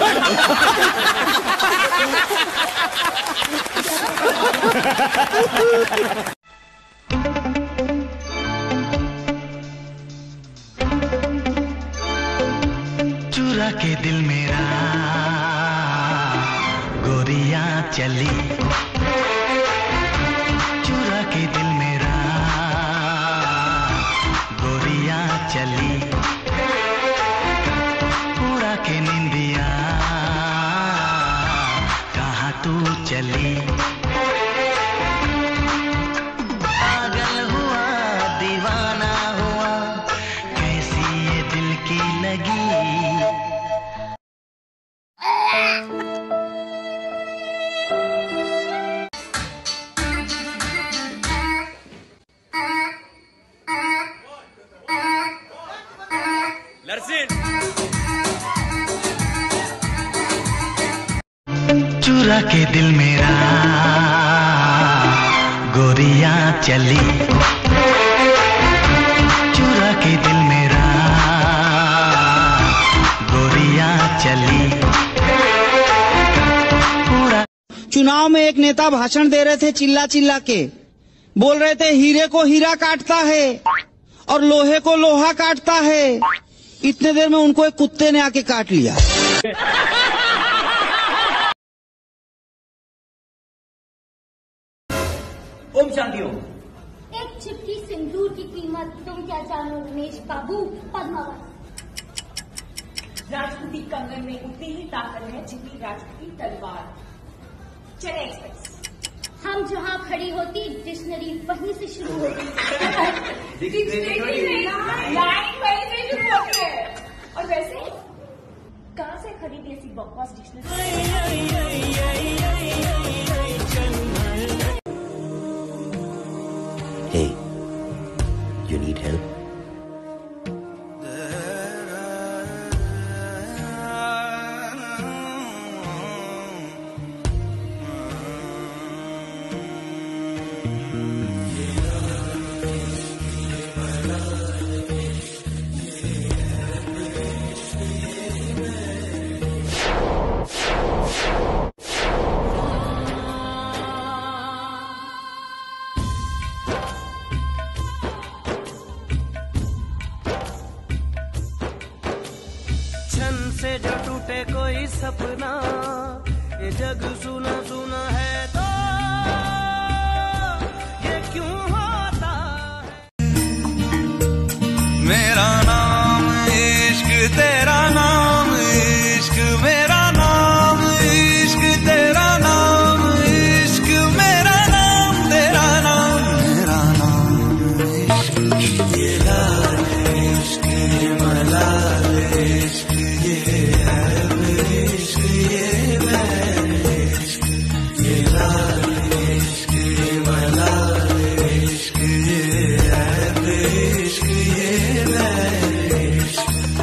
चुरा के दिल मेरा गोरियां चली, चुरा के दिल मेरा गोरियां चली, उड़ा के निंदिया कहाँ तू चली। पागल हुआ दीवाना हुआ कैसी ये दिल की लगी। चुरा के दिल मेरा गोरियां चली, चुरा के दिल मेरा गोरियां चली, उड़ा। चुनाव में एक नेता भाषण दे रहे थे चिल्ला चिल्ला के, बोल रहे थे हीरे को हीरा काटता है और लोहे को लोहा काटता है। इतने देर में उनको एक कुत्ते ने आके काट लिया। ओम शांति ओम। एक चिपकी सिंदूर की कीमत तुम क्या जानो रमेश बाबू। पद्मावत। राजपूती कंगन में उतनी ही ताकत है जितनी राजपूती तलवार। चले एक्सप्रेस। हम जहाँ खड़ी होती डिक्शनरी वहीं से शुरू होती। लाइन वहीं से शुरू होती है। और वैसे कहाँ से खरीदी ऐसी बकवास dictionary? Hey, you need help? से जो टूटे कोई सपना, ये जग सुना सुना है तो ये क्यों होता है। मेरा नाम इश्क, तेरा नाम इश्क, मेरा नाम इश्क, तेरा नाम इश्क, मेरा नाम तेरा नाम, मेरा नाम इश्क, ये लाल इश्क, ये मलाल इश्क, ये इश्क, ये इश्क, ये लाल इश्क, ये मलाल इश्क, ये इश्क, ये इश्क।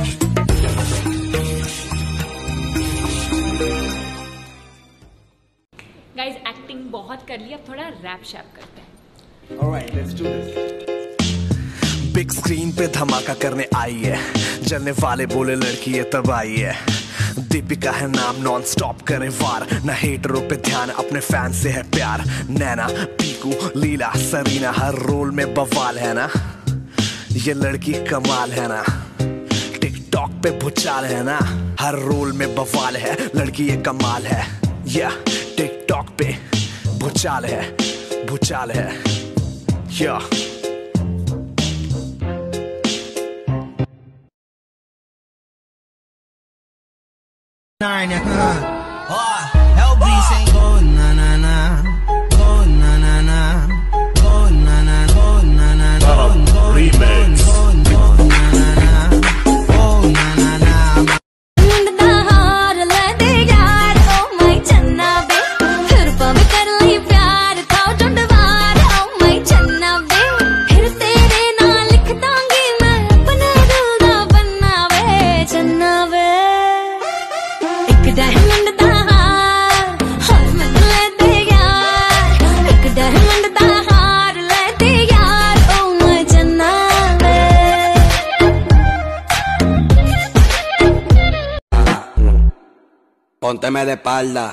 गाइज एक्टिंग बहुत कर ली, अब थोड़ा रैप शैप करते हैं। Alright, let's do this. Big screen पे धमाका करने आई है, जलने वाले बोले लड़की ये तब आई है। दीपिका है नाम, नॉन स्टॉप करे वार, न हेटरों पे ध्यान अपने फैन से है प्यार। नैना, पीकू, लीला, सरीना, हर रोल में बवाल है ना, ये लड़की कमाल है ना। टिकटॉक पे भूचाल है ना, हर रोल में बवाल है, लड़की ये कमाल है। या टिकटॉक पे भूचाल है, भूचाल है। या LB saying go na na na, go na na na, go na na, go na na, go remix, go na na na, go na na na। मुंडा हार ले दे यार, ओ माय चन्ना बे, फिर पवे कर ली प्यार था झुंडवार, ओ माय चन्ना बे, फिर तेरे नाम लिख दूंगी मैं अपने दिल दा बन्ना वे, चन्ना वे। एक डायमंड दा हार, हार में ले दे यार, Pónteme de espalda.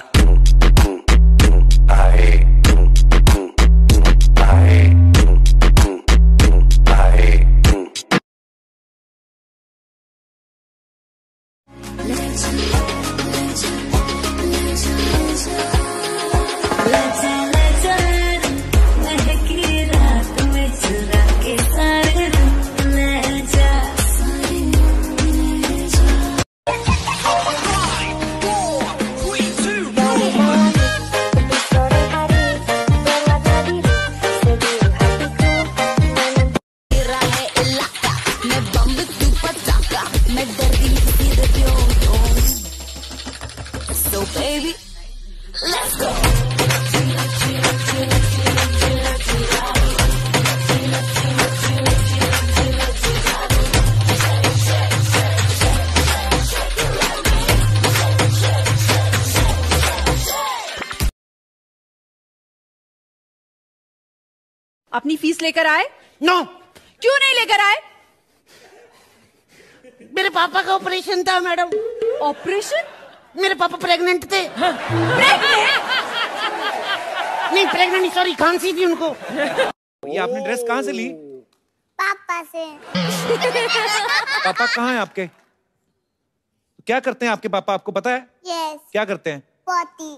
So baby, let's go. अपनी फीस लेकर आए? नो, क्यों नहीं लेकर आए? मेरे पापा का ऑपरेशन था मैडम। ऑपरेशन? मेरे पापा प्रेग्नेंट थे। नहीं प्रेग्नेंट नहीं, सॉरी, खांसी थी उनको। ये आपने ड्रेस कहाँ से ली? पापा से। पापा कहाँ हैं आपके? क्या करते हैं आपके पापा, आपको पता है? यस। क्या करते हैं? पोती।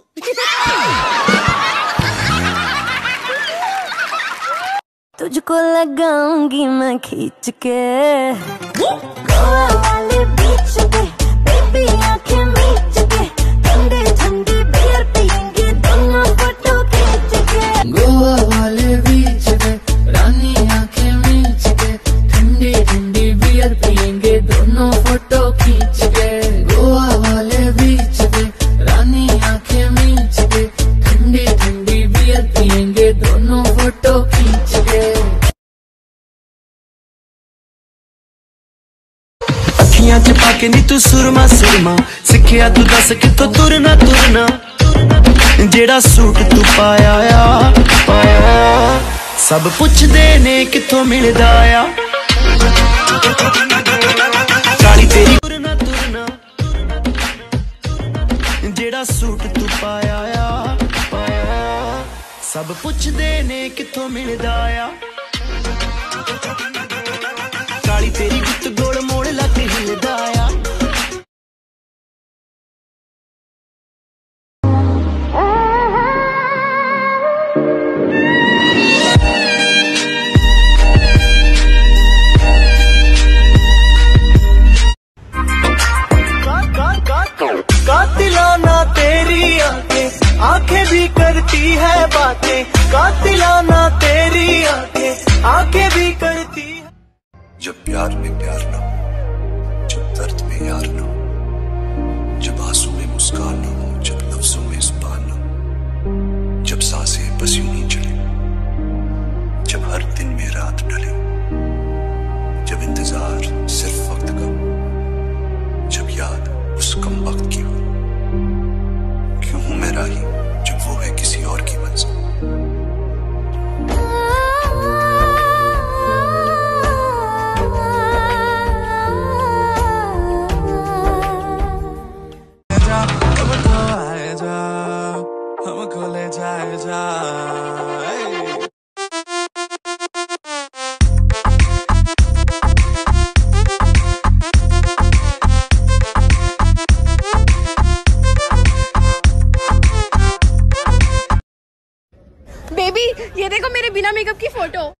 तुझको लगाऊंगी मैं खींच के गोवा वाले बीच पे, बेबी आंखें मीच के, ठंडे ठंडे बियर पियेंगे दोनों फोटो खींच के। गोवा वाले बीच पे रानी आंखें मीच के, ठंडी ठंडी बियर पियेंगे दोनों फोटो खींच के। गोवा वाले बीच पे रानी आंखें मीच के, ठंडी ठंडी बियर पियेंगे दोनों फोटो खींच के। अखियां च पाके नी तू सुरमा सुरमा, सिखिया तू दस किथों तुरना तुरना, जेड़ा सूट तू पाया आ, सब पुछदे ने किथों मिलदा आ, काली तेरी तुरना तुरना, जेड़ा सूट तू पाया आ, सब पुछदे ने किथों मिलदा आ, काली तेरी गुत्त गोल मोड़ लग हिलदा आ। कातिलाना तेरी आंखें, आंखें भी करती है बातें, कातिलाना तेरी आंखें, आंखें भी करती है। जब प्यार में प्यार ना हो, जब दर्द में यार ना हो, जब आंसू में मुस्कान ना हो, जब लफ्जों में जुबान ना हो, जब सांसें बस यूं ही चले, जब हर दिन में रात ढले, जब इंतजार सिर्फ वक्त का हो, जब याद उस कम वक्त की हो, क्यों हूं मैं राही जब वो है किसी और की मंजिल। हमको ले जाए जा बेबी, ये देखो मेरे बिना मेकअप की फोटो।